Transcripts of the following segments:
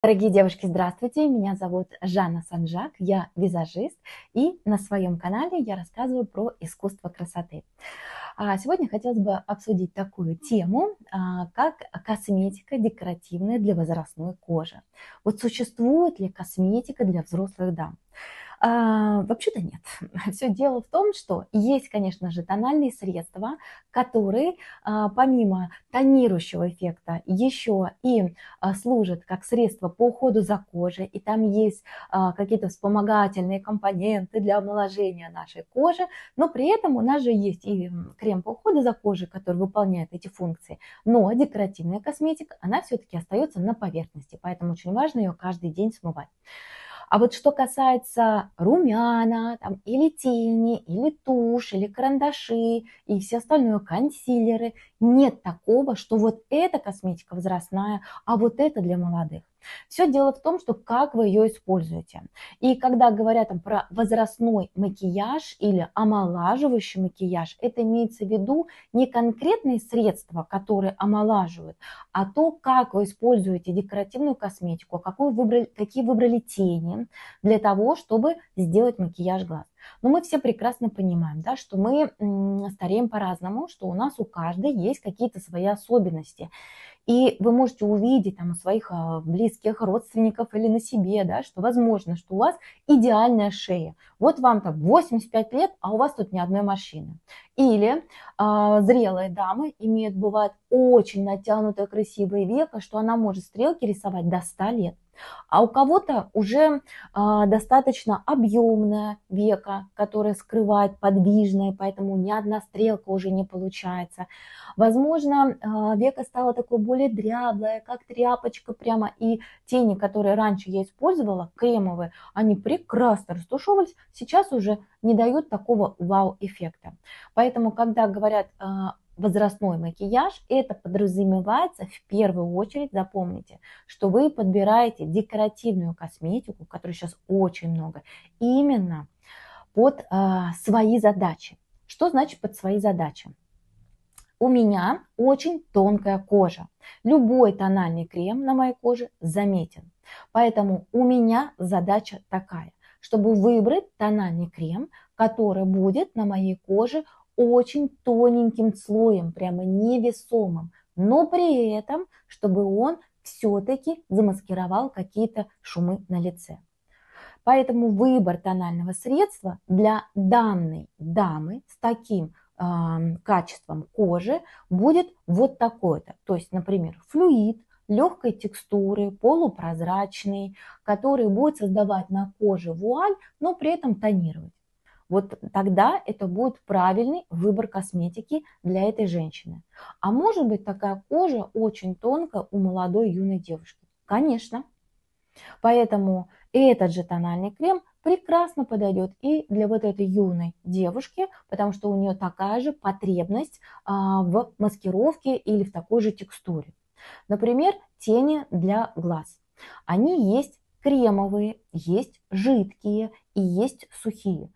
Дорогие девушки, здравствуйте! Меня зовут Жанна Санжак, я визажист, и на своем канале я рассказываю про искусство красоты. Сегодня хотелось бы обсудить такую тему, как косметика декоративная для возрастной кожи. Вот существует ли косметика для взрослых дам? Вообще-то нет. Все дело в том, что есть, конечно же, тональные средства, которые помимо тонирующего эффекта еще и служат как средство по уходу за кожей, и там есть какие-то вспомогательные компоненты для омоложения нашей кожи, но при этом у нас же есть и крем по уходу за кожей, который выполняет эти функции, но декоративная косметика, она все-таки остается на поверхности, поэтому очень важно ее каждый день смывать. А вот что касается румяна, там, или тени, или тушь, или карандаши, и все остальные консилеры, нет такого, что вот эта косметика возрастная, а вот это для молодых. Все дело в том, что как вы ее используете. И когда говорят там, про возрастной макияж или омолаживающий макияж, это имеется в виду не конкретные средства, которые омолаживают, а то, как вы используете декоративную косметику, какие выбрали тени для того, чтобы сделать макияж глаз. Но мы все прекрасно понимаем, да, что мы стареем по-разному, что у нас у каждой есть какие-то свои особенности. И вы можете увидеть там, у своих близких родственников или на себе, да, что возможно, что у вас идеальная шея. Вот вам там 85 лет, а у вас тут ни одной морщины. Или зрелые дамы имеют, бывает, очень натянутое красивое веко, что она может стрелки рисовать до 100 лет. А у кого-то уже достаточно объемное веко, которое скрывает подвижное, поэтому ни одна стрелка уже не получается. Возможно, веко стало такое более дряблое, как тряпочка прямо, и тени, которые раньше я использовала, кремовые, они прекрасно растушевывались, сейчас уже не дают такого вау-эффекта. Поэтому, когда говорят возрастной макияж, это подразумевается в первую очередь, запомните, что вы подбираете декоративную косметику, которой сейчас очень много, именно под свои задачи. Что значит под свои задачи? У меня очень тонкая кожа. Любой тональный крем на моей коже заметен. Поэтому у меня задача такая, чтобы выбрать тональный крем, который будет на моей коже очень тоненьким слоем, прямо невесомым, но при этом, чтобы он все-таки замаскировал какие-то шумы на лице. Поэтому выбор тонального средства для данной дамы с таким качеством кожи будет вот такой-то. То есть, например, флюид легкой текстуры, полупрозрачный, который будет создавать на коже вуаль, но при этом тонировать. Вот тогда это будет правильный выбор косметики для этой женщины. А может быть такая кожа очень тонкая у молодой юной девушки? Конечно. Поэтому этот же тональный крем прекрасно подойдет и для вот этой юной девушки, потому что у нее такая же потребность в маскировке или в такой же текстуре. Например, тени для глаз. Они есть кремовые, есть жидкие и есть сухие.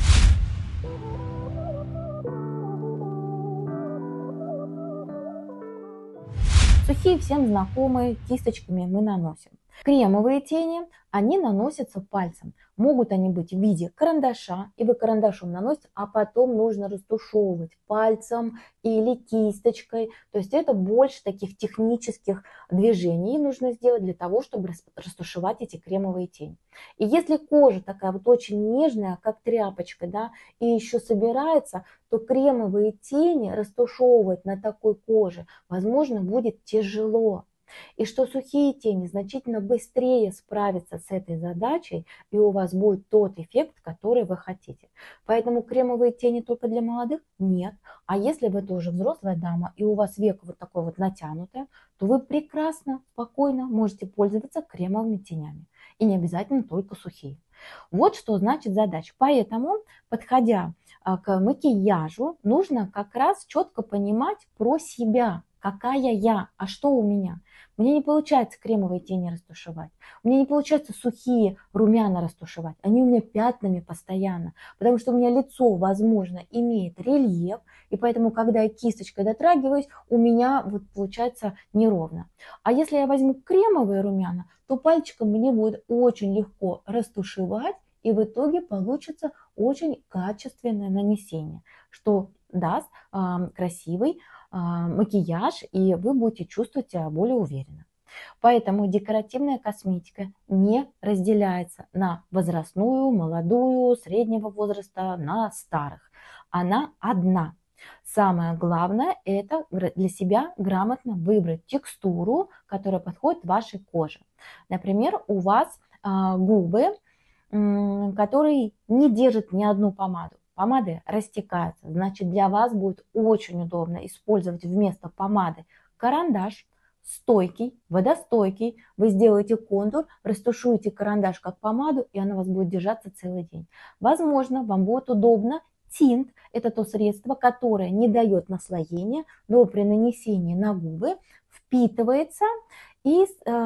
Сухие всем знакомые, кисточками мы наносим. Кремовые тени, они наносятся пальцем. Могут они быть в виде карандаша, и вы карандашом наносите, а потом нужно растушевывать пальцем или кисточкой. То есть это больше таких технических движений нужно сделать для того, чтобы растушевать эти кремовые тени. И если кожа такая вот очень нежная, как тряпочка, да, и еще собирается, то кремовые тени растушевывать на такой коже, возможно, будет тяжело. И что сухие тени значительно быстрее справятся с этой задачей, и у вас будет тот эффект, который вы хотите. Поэтому кремовые тени только для молодых? Нет. А если вы тоже взрослая дама, и у вас веко вот такое вот натянутое, то вы прекрасно, спокойно можете пользоваться кремовыми тенями. И не обязательно только сухие. Вот что значит задача. Поэтому, подходя к макияжу, нужно как раз четко понимать про себя. какая я, а что у меня. Мне не получается кремовые тени растушевать. У меня не получается сухие румяна растушевать. Они у меня пятнами постоянно, потому что у меня лицо, возможно, имеет рельеф, и поэтому, когда я кисточкой дотрагиваюсь, у меня вот получается неровно. А если я возьму кремовые румяна, то пальчиком мне будет очень легко растушевать, и в итоге получится очень качественное нанесение, что даст красивый макияж, и вы будете чувствовать себя более уверенно. Поэтому декоративная косметика не разделяется на возрастную, молодую, среднего возраста, на старых. Она одна. Самое главное – это для себя грамотно выбрать текстуру, которая подходит вашей коже. Например, у вас губы, которые не держат ни одну помаду. Помады растекаются, значит, для вас будет очень удобно использовать вместо помады карандаш, стойкий, водостойкий. Вы сделаете контур, растушуете карандаш как помаду, и она у вас будет держаться целый день. Возможно, вам будет удобно тинт. Это то средство, которое не дает наслоения, но при нанесении на губы впитывается и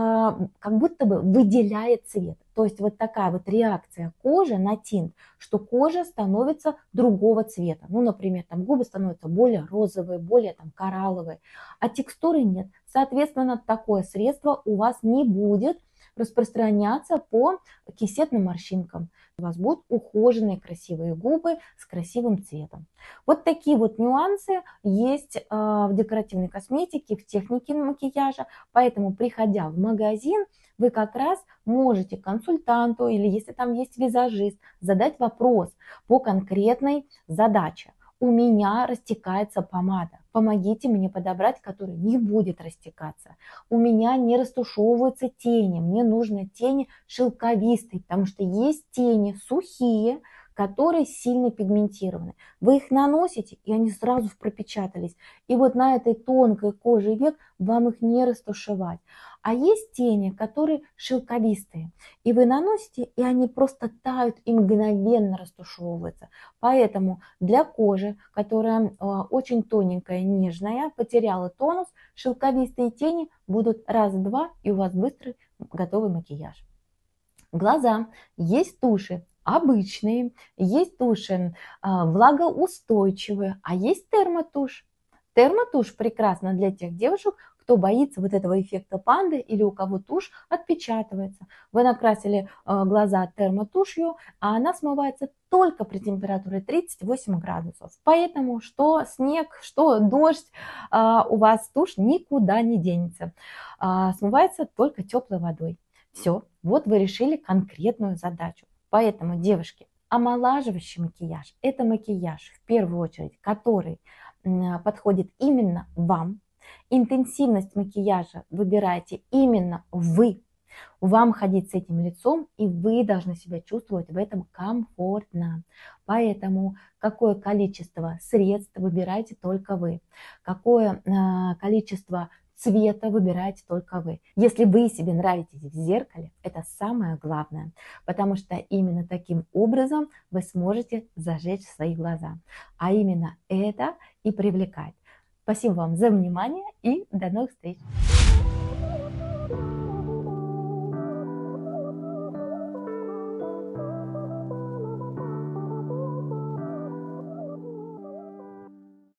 как будто бы выделяет цвет. То есть вот такая вот реакция кожи на тинт, что кожа становится другого цвета. Ну, например, там губы становятся более розовые, более там коралловые, а текстуры нет. Соответственно, такое средство у вас не будет распространяться по кисетным морщинкам. У вас будут ухоженные красивые губы с красивым цветом. Вот такие вот нюансы есть в декоративной косметике, в технике макияжа. Поэтому, приходя в магазин, вы как раз можете консультанту или если там есть визажист задать вопрос по конкретной задаче. У меня растекается помада. Помогите мне подобрать, который не будет растекаться. У меня не растушевываются тени. Мне нужны тени шелковистые, потому что есть тени сухие, которые сильно пигментированы. Вы их наносите, и они сразу пропечатались. И вот на этой тонкой коже век вам их не растушевать. А есть тени, которые шелковистые. И вы наносите, и они просто тают и мгновенно растушевываются. Поэтому для кожи, которая очень тоненькая, нежная, потеряла тонус, шелковистые тени будут раз-два, и у вас быстрый готовый макияж. Глаза. Есть туши обычные, есть туши влагоустойчивые, а есть термотушь. Термотушь прекрасна для тех девушек, кто боится вот этого эффекта панды или у кого тушь отпечатывается. Вы накрасили глаза термотушью, а она смывается только при температуре 38 градусов. Поэтому что снег, что дождь, у вас тушь никуда не денется. Смывается только теплой водой. Все, вот вы решили конкретную задачу. Поэтому, девушки, омолаживающий макияж – это макияж, в первую очередь, который подходит именно вам. Интенсивность макияжа выбираете именно вы. Вам ходить с этим лицом, и вы должны себя чувствовать в этом комфортно. Поэтому какое количество средств выбираете только вы. Какое количество цвета выбираете только вы. Если вы себе нравитесь в зеркале, это самое главное, потому что именно таким образом вы сможете зажечь свои глаза. А именно это и привлекает. Спасибо вам за внимание и до новых встреч!